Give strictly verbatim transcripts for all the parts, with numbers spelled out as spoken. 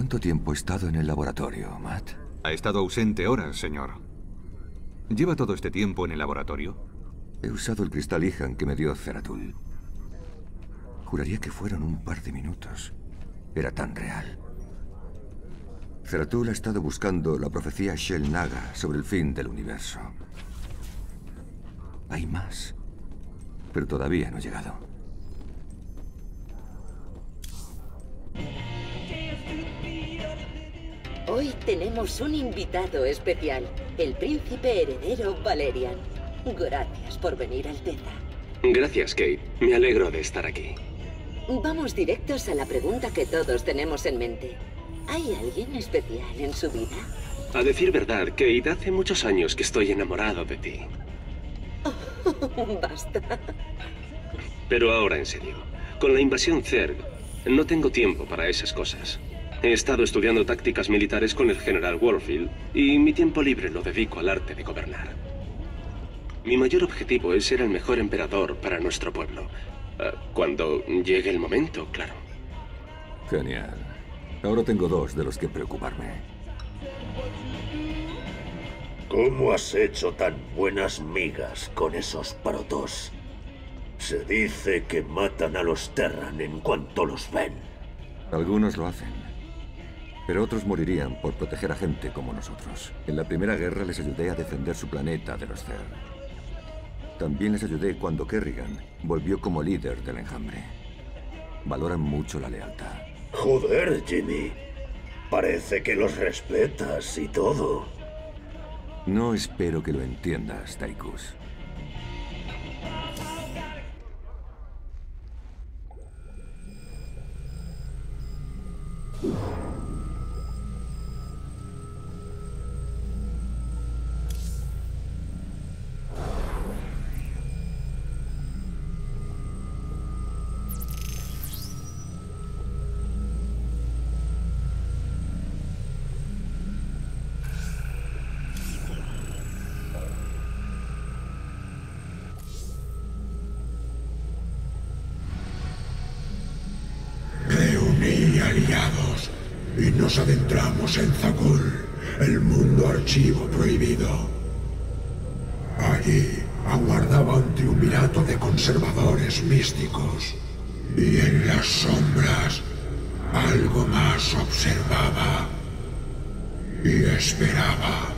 ¿Cuánto tiempo he estado en el laboratorio, Matt? Ha estado ausente horas, señor. ¿Lleva todo este tiempo en el laboratorio? He usado el cristal Ihan que me dio Zeratul. Juraría que fueron un par de minutos. Era tan real. Zeratul ha estado buscando la profecía Shel Naga sobre el fin del universo. Hay más, pero todavía no ha llegado. Hoy tenemos un invitado especial, el príncipe heredero Valerian. Gracias por venir, Alteza. Gracias, Kate. Me alegro de estar aquí. Vamos directos a la pregunta que todos tenemos en mente. ¿Hay alguien especial en su vida? A decir verdad, Kate, hace muchos años que estoy enamorado de ti. Oh, basta. Pero ahora en serio, con la invasión Zerg, no tengo tiempo para esas cosas. He estado estudiando tácticas militares con el general Warfield y mi tiempo libre lo dedico al arte de gobernar. Mi mayor objetivo es ser el mejor emperador para nuestro pueblo. Uh, cuando llegue el momento, claro. Genial. Ahora tengo dos de los que preocuparme. ¿Cómo has hecho tan buenas migas con esos protos? Se dice que matan a los Terran en cuanto los ven. Algunos lo hacen. Pero otros morirían por proteger a gente como nosotros. En la Primera Guerra les ayudé a defender su planeta de los Zerg. También les ayudé cuando Kerrigan volvió como líder del enjambre. Valoran mucho la lealtad. Joder, Jimmy. Parece que los respetas y todo. No espero que lo entiendas, Tychus. Aliados, y nos adentramos en Zakuul, el mundo archivo prohibido. Allí aguardaba un triunvirato de conservadores místicos, y en las sombras algo más observaba y esperaba.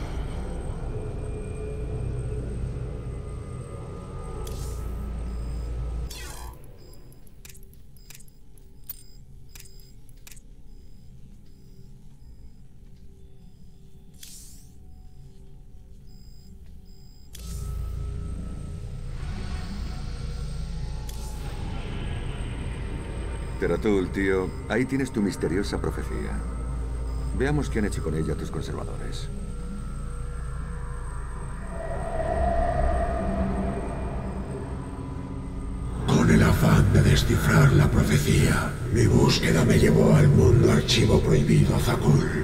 Zeratul, tío, ahí tienes tu misteriosa profecía. Veamos qué han hecho con ella tus conservadores. Con el afán de descifrar la profecía, mi búsqueda me llevó al mundo archivo prohibido Zakuul.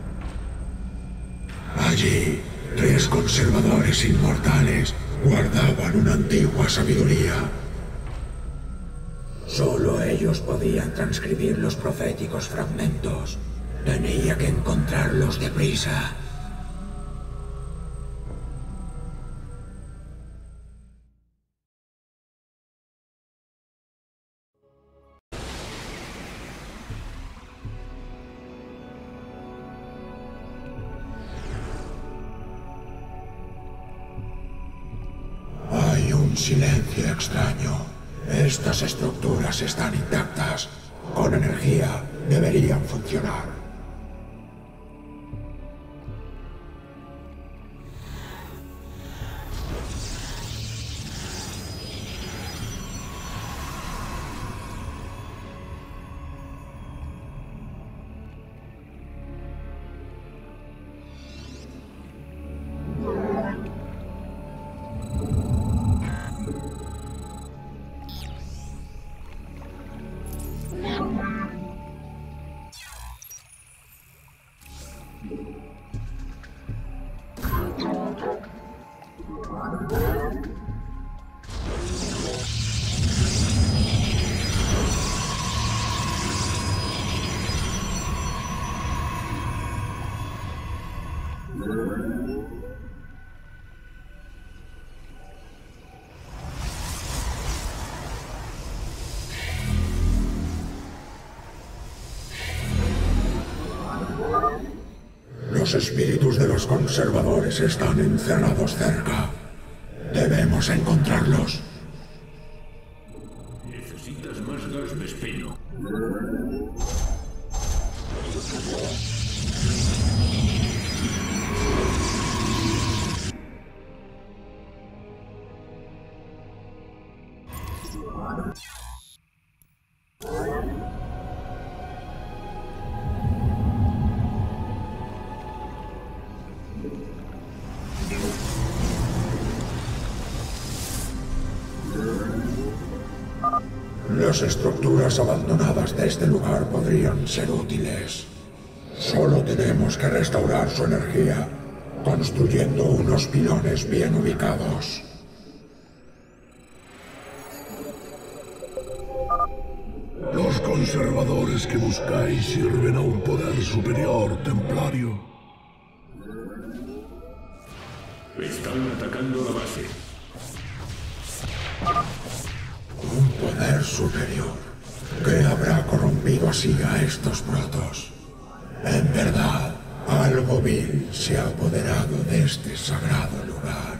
Allí, tres conservadores inmortales guardaban una antigua sabiduría. Solo ellos podían transcribir los proféticos fragmentos. Tenía que encontrarlos deprisa. Hay un silencio extraño. Estas estructuras están intactas. Con energía deberían funcionar. Los espíritus de los conservadores están encerrados cerca. Debemos encontrarlos. Necesitas más gas de espino. Las estructuras abandonadas de este lugar podrían ser útiles. Solo tenemos que restaurar su energía, construyendo unos pilones bien ubicados. Los conservadores que buscáis sirven a un poder superior, templario. Están atacando la base. Un poder superior que habrá corrompido así a estos protos. En verdad, algo vil se ha apoderado de este sagrado lugar.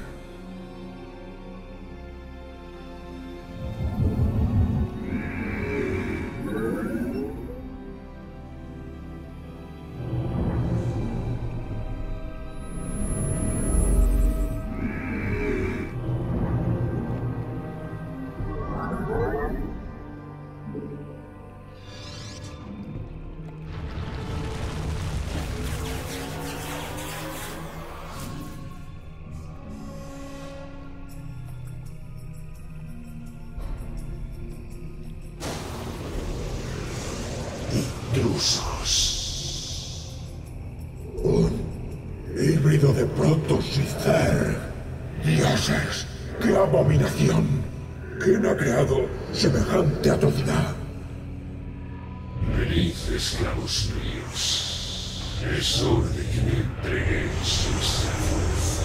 Intrusos. Un híbrido de Protoss y Zerg. Dioses, qué abominación. ¿Quién ha creado semejante atrocidad? Venid, esclavos míos. Es hora de que me entreguéis vuestra fuerza.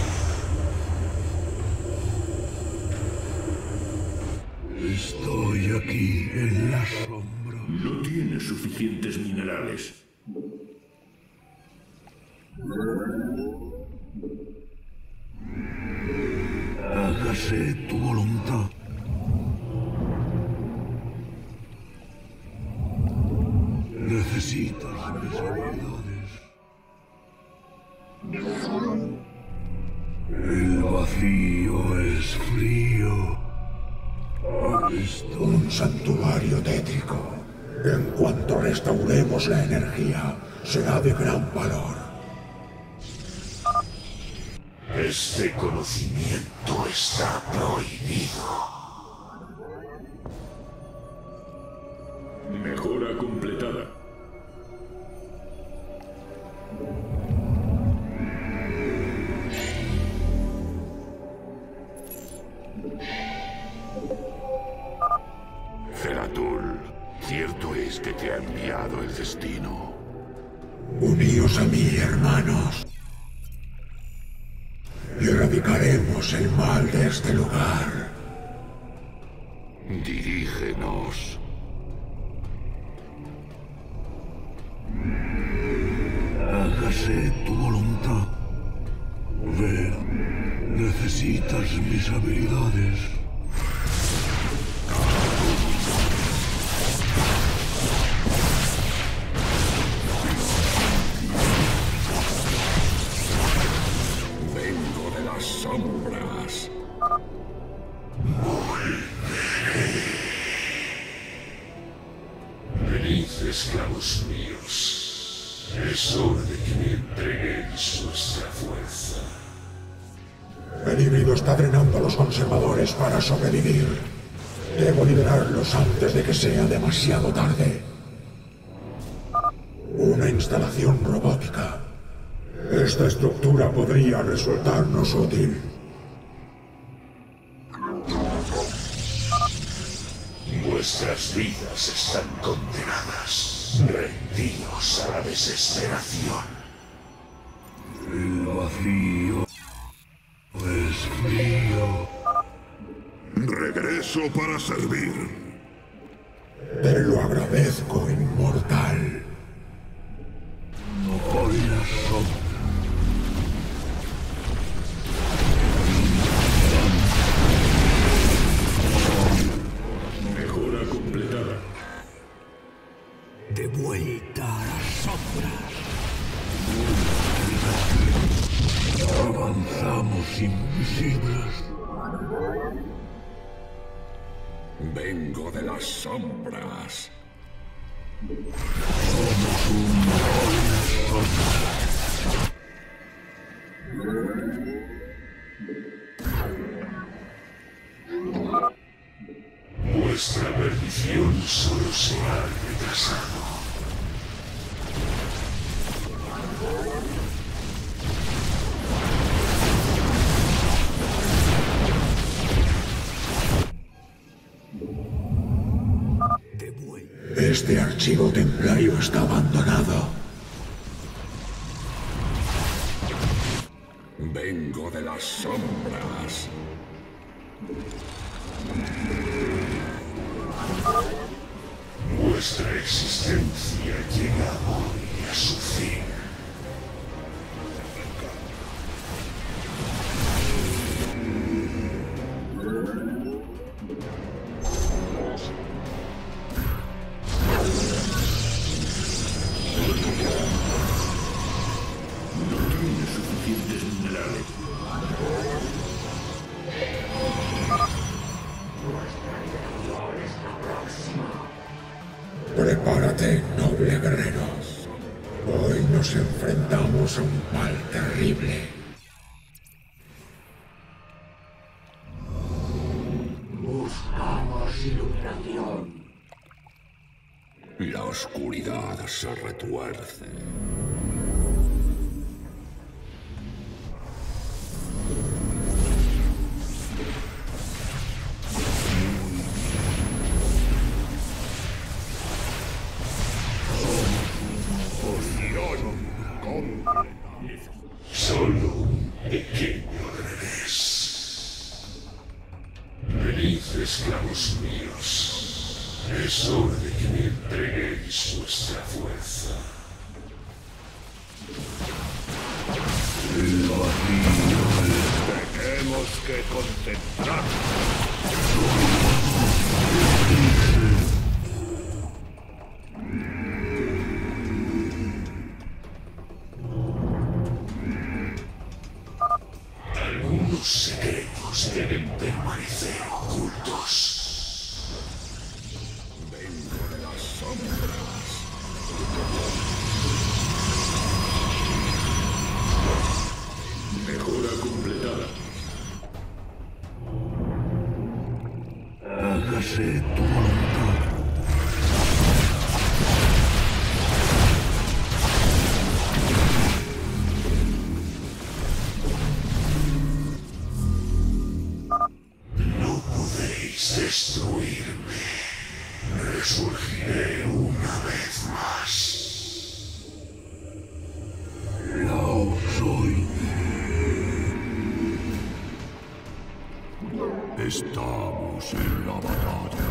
Estoy aquí en la sombra. No tienes suficientes minerales. Hágase tu voluntad. Necesitas mis habilidades. El vacío es frío. Un santuario tétrico. En cuanto restauremos la energía, será de gran valor. Este conocimiento está prohibido. Mejora completada. Zeratul, cierto es que te ha enviado el destino. Uníos a mí, hermanos. Y erradicaremos el mal de este lugar. Dirígenos. Hágase tu voluntad. Ver, necesitas mis habilidades. Vengo de las sombras. Venid, esclavos míos. Es hora de que me entreguéis vuestra fuerza. El híbrido está drenando a los conservadores para sobrevivir. Debo liberarlos antes de que sea demasiado tarde. Una instalación robótica. Esta estructura podría resultarnos útil. Vuestras vidas están condenadas. Rendíos a la desesperación. El vacío universo para servir. Te lo agradezco, inmortal. No voy a sombra. Mejora completada. De vuelta a las sombras. Avanzamos invisibles. Vengo de las sombras. Somos un sombra. Vuestra perdición solo se ha retrasado. Este archivo templario está abandonado. Vengo de las sombras. Vuestra existencia llega hoy a su fin. Prepárate, noble guerrero. Hoy nos enfrentamos a un mal terrible. Buscamos iluminación. La oscuridad se retuerce. Solo un pequeño revés. Venid, esclavos míos. Es hora de que me entreguéis vuestra fuerza. El vacío tenemos que concentrar. Algunos secretos deben permanecer ocultos. Vengo de las sombras. Mejora completada. Hágase tu voluntad. No podréis destruirme. Resurgiré una vez más. Lao soy. Estamos en la batalla.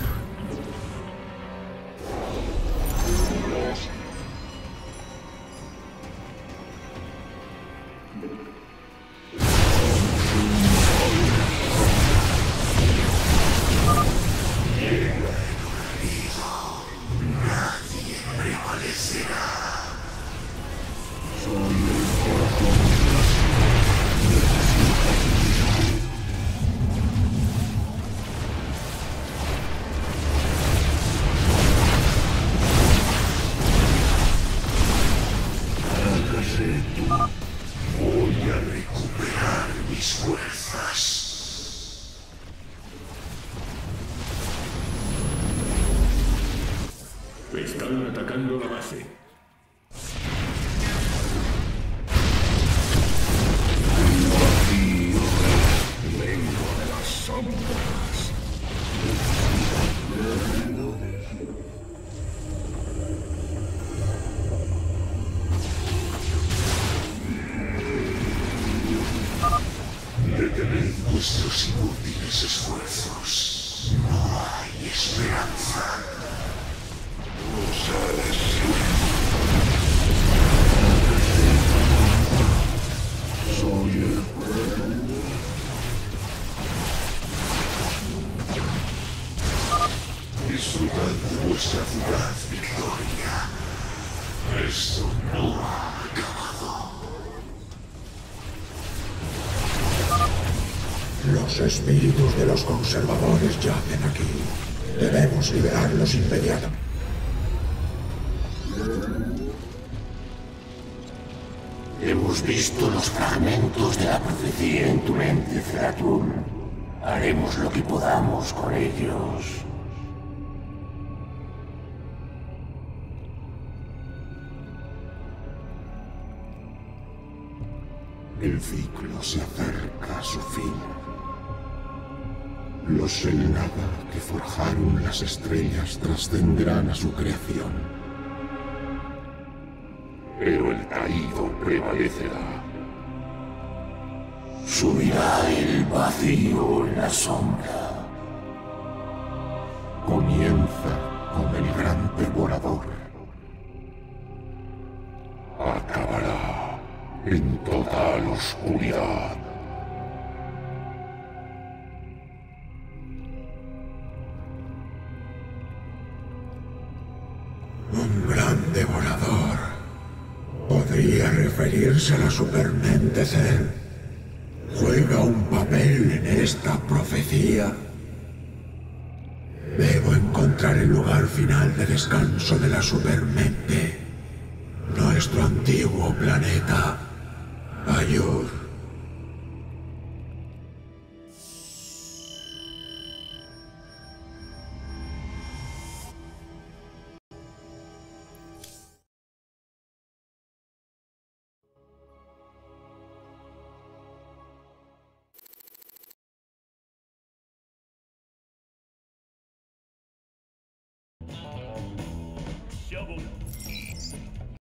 Nadie prevalecerá. Voy a recuperar mis fuerzas. Están atacando la base. Vengo de las sombras. Detened vuestros inútiles esfuerzos. No hay esperanza. No sabes. Soy el pueblo. Disfrutad de vuestra fugaz victoria. Esto no ha acabado. Los espíritus de los conservadores yacen aquí. Debemos liberarlos inmediatamente. Hemos visto los fragmentos de la profecía en tu mente, Zeratul. Haremos lo que podamos con ellos. El ciclo se acerca a su fin. Los Selnaga que forjaron las estrellas trascenderán a su creación. Pero el caído prevalecerá. Subirá el vacío en la sombra. Comienza con el gran devorador. Acabará en total oscuridad. Un gran devorador. Podría referirse a la supermente Zerg. ¿Juega un papel en esta profecía? Debo encontrar el lugar final de descanso de la supermente. Nuestro antiguo planeta. Ayur.